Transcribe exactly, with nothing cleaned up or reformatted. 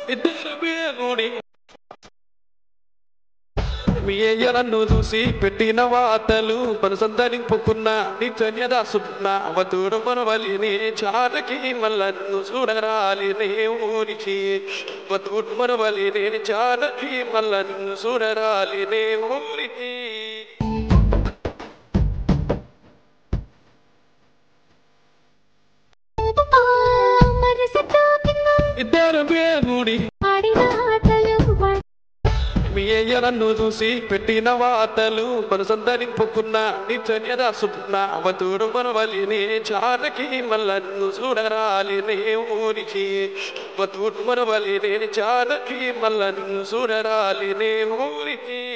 ఇద్దరు పేరుని మీ అయ్య నన్ను చూసి పెట్టిన వాతలు పనుసందరింపుకున్న నిత్య దాసుకున్న అవతూరు మనవలిని చారకి మళ్ళను చూడరాలినే ఊరికి అవతూరు మనవలిని చారకి మళ్ళను చూడరాలినే ఊరికి ఇద్దరు పేరుని మీ అయ్య నన్ను చూసి పెట్టిన వాతలు పనుసందరింపుకున్న నిత్య దాసుకున్న అవతూరు మనవలిని చారకి మళ్ళను చూడరాలినే ఊరికి అవతూరు మనవలిని చారకి మళ్ళను చూడరాలినే ఊరికి